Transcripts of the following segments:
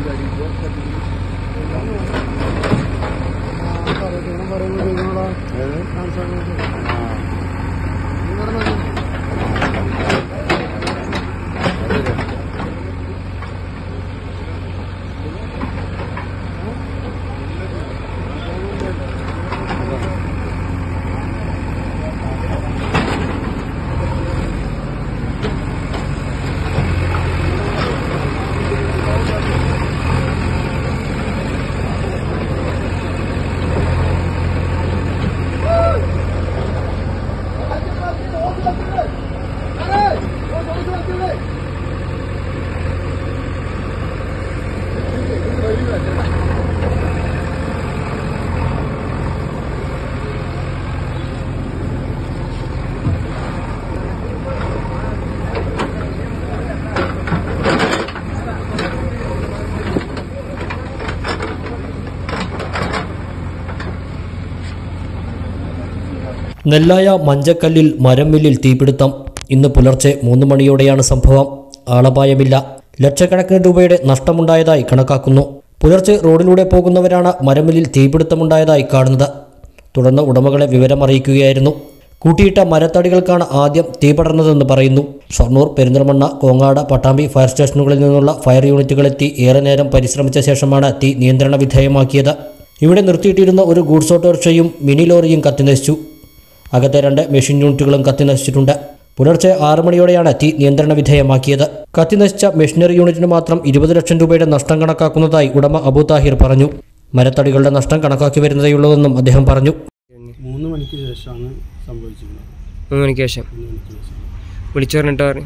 നെല്ലായ മഞ്ചക്കല്ലിൽ മരംമില്ലിൽ തീപിടുത്തം. ഇന്ന് പുലർച്ചെ 3 മണിയോടെയാണ് സംഭവം. ആളപായമില്ല. ലക്ഷക്കണക്കിന് രൂപയുടെ നഷ്ടമുണ്ടായതായി കണക്കാക്കുന്നു. പുലർച്ചെ റോഡിലൂടെ പോകുന്നവരാണ് മരംമില്ലിൽ തീപിടുത്തമുണ്ടായതായി കാണുന്നത്. തുടർന്ന് ഉടമകളെ വിവരമറിയിക്കുകയായിരുന്നു. കൂട്ടിയിട്ട മരത്തടികൾക്കാണ് ആദ്യം തീ പടർന്നതെന്ന് പറയുന്നു. ഷൊർണൂർ, പെരിന്തൽമണ്ണ, കോങ്ങാട്, പട്ടാമ്പി ഫയർ സ്റ്റേഷനുകളിൽ നിന്നുള്ള ഫയർ യൂണിറ്റുകളെത്തി ഏറെ നേരം പരിശ്രമിച്ച ശേഷമാണ് തീ നിയന്ത്രണ വിധേയമാക്കിയത്. ഇവിടെ നിർത്തിയിട്ടിരുന്ന ഒരു ഗൂഡ്സ് ഓട്ടോറിക്ഷയും മിനി ലോറിയും കത്തിനശിച്ചു. അകത്തെ 2 മെഷീൻ യൂണിറ്റുകളും കത്തിനശിച്ചിട്ടുണ്ട്. പുലർച്ചെ 6 മണിയോടെയാണ് തീ നിയന്ത്രണ വിധേയമാക്കിയത്. കത്തിനശിച്ച മെഷീനറി യൂണിറ്റിന് മാത്രം 20 ലക്ഷം രൂപയുടെ നഷ്ടം കണക്കാക്കുന്നതായി ഉടമ അബു താഹിർ പറഞ്ഞു. മരത്തടികളുടെ നഷ്ടം കണക്കാക്കി വരുന്നതേയുള്ളൂവെന്നും അദ്ദേഹം പറഞ്ഞു. 3 മണിക്ക് ശേഷമാണ് സംഭവിച്ചത്. 3 മണിക്ക് ശേഷം വിളിച്ചു പറഞ്ഞിട്ടാണ്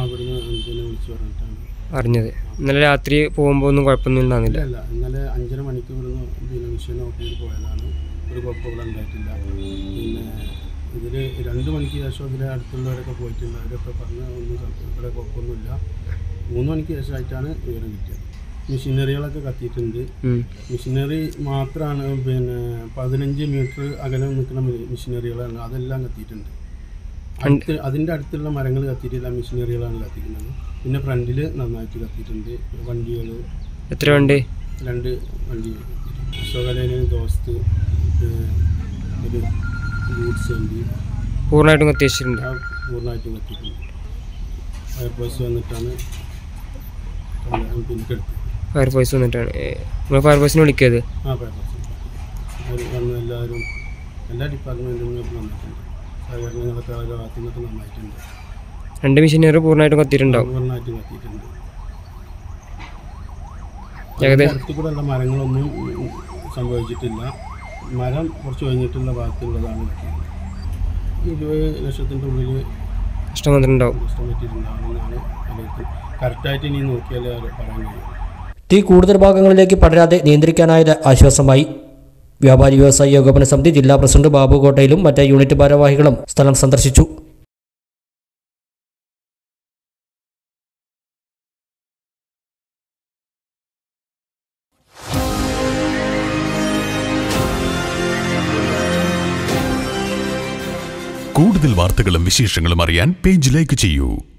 അറിഞ്ഞത്. ഇന്നലെ രാത്രി പോകുമ്പോൾ ഒന്നും കുഴപ്പമൊന്നും ഉണ്ടാകുന്നില്ല. ഇന്നലെ 5:30 മണിക്ക് ഇവിടുന്ന് മിഷൻ ഓഫ് ചെയ്ത് പോയതാണ്. ഒരു കുഴപ്പമില്ല ഉണ്ടായിട്ടില്ല. പിന്നെ ഇതിൽ 2 മണിക്ക് ശേഷം ഇതിലെ അടുത്തുള്ളവരൊക്കെ പോയിട്ടുണ്ട്. അവരൊക്കെ പറഞ്ഞ് ഒന്നും ഇവിടെ കുഴപ്പമൊന്നുമില്ല. 3 മണിക്ക് ശേഷമായിട്ടാണ് വിവരം കിട്ടിയത്. മെഷീനറികളൊക്കെ കത്തിയിട്ടുണ്ട്. മെഷീനറി മാത്രമാണ് പിന്നെ 15 മീറ്റർ അകലം നിൽക്കുന്ന മെഷീനറികളാണ്, അതെല്ലാം കത്തിയിട്ടുണ്ട്. അതിൻ്റെ അടുത്തുള്ള മരങ്ങൾ കത്തിയിട്ടില്ല, മെഷീനറികളാണ് കത്തിക്കുന്നത്. പിന്നെ ഫ്രണ്ടിൽ നന്നായിട്ട് കത്തിയിട്ടുണ്ട്. വണ്ടികൾ എത്ര വണ്ടി? 2 വണ്ടി. അശോകലേന ദോസ്ത്, ഒരു ഗൂഡ്സ് വണ്ടി പൂർണ്ണമായിട്ടും കത്തിയിട്ടുണ്ട്. പൂർണ്ണമായിട്ടും കത്തിയിട്ടുണ്ട്. ഫയർഫോഴ്സ് വന്നിട്ടാണ് പിന്നെ ഫയർഫോഴ്സ് വന്നിട്ടാണ് നമ്മൾ ഫയർഫോഴ്സിനെ വിളിക്കിയത്. ഫയർഫോഴ്സ് വന്ന് എല്ലാവരും എല്ലാ ഡിപ്പാർട്ട്മെൻറ്റിൽ നിന്നും വന്നിട്ടുണ്ട്. സഹകരണങ്ങളൊക്കെ ഓരോ ഭാഗത്തു നിന്നൊക്കെ നന്നായിട്ടുണ്ട്. 2 മെഷീനറി പൂർണ്ണമായിട്ടും കത്തിയിട്ടുണ്ടാവും. പൂർണ്ണമായിട്ടും കത്തിയിട്ടുണ്ട്. അടുത്ത് കൂടെ ഉള്ള മരങ്ങളൊന്നും സംഭവിച്ചിട്ടില്ല. മരം കുറച്ച് കഴിഞ്ഞിട്ടുള്ള ഭാഗത്തുള്ളതാണ് കത്തിയത്. 20 ലക്ഷത്തിൻ്റെ ഉള്ളിൽ നഷ്ടം വന്നിട്ടുണ്ടാവും. നഷ്ടം പറ്റിയിട്ടുണ്ടാവുമെന്നാണ് അതിലേക്ക് കറക്റ്റായിട്ട് ഇനി നോക്കിയാലേ പറയാൻ കഴിയും. തീ കൂടുതൽ ഭാഗങ്ങളിലേക്ക് പടരാതെ നിയന്ത്രിക്കാനായത് ആശ്വാസമായി. വ്യാപാരി വ്യവസായി ഏകോപന സമിതി ജില്ലാ പ്രസിഡന്റ് ബാബു കോട്ടയിലും മറ്റ് യൂണിറ്റ് ഭാരവാഹികളും സ്ഥലം സന്ദർശിച്ചു. കൂടുതൽ വാർത്തകളും വിശേഷങ്ങളും അറിയാൻ പേജ് ലൈക്ക് ചെയ്യൂ.